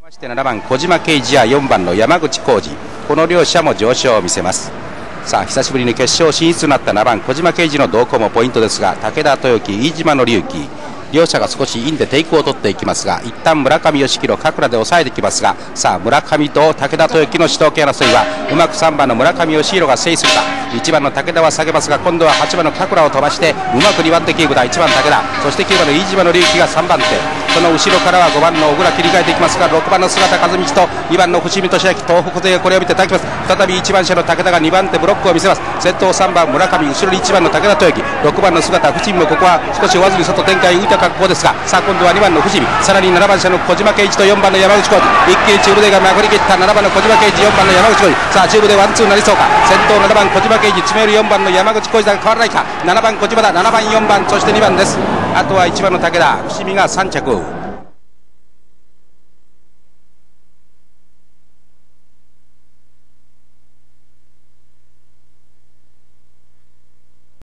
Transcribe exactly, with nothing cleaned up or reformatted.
ましてななばん小島慶二やよんばんの山口浩二、この両者も上昇を見せます。さあ久しぶりに決勝進出となったななばん小島慶二の動向もポイントですが、武田豊樹、飯島の隆起、両者が少しインでテイクを取っていきますが、一旦村上義弘、角田で抑えてきますが、さあ村上と武田豊樹の主導権争いはうまくさんばんの村上義弘が制するか。いちばんの武田は下げますが、今度ははちばんの角田を飛ばしてうまくにばん手キープだ。いちばん武田、そしてきゅうばんの飯島の隆起がさんばん手、その後ろからはごばんの小倉切り替えていきますが、ろくばんの姿和道とにばんの伏見俊明、東北勢がこれを見て抱きます。再びいちばん車の武田がにばん手ブロックを見せます。先頭さんばん村上、後ろにいちばんの武田豊樹、ろくばんの姿伏見もここは少し追わずに外展開浮いた格好ですが、さあ今度はにばんの伏見、さらにななばん車の小島慶一とよんばんの山口浩二、一気に中部でがまくり切ったななばんの小島慶一、よんばんの山口浩二、さあ中部でワンツーになりそうか。先頭ななばん小島慶一、詰めるよんばんの山口浩二だが変わらないか。ななばん小島だ、ななばんよんばん、そしてにばんです。あとはいちばんの武田、伏見がさん着。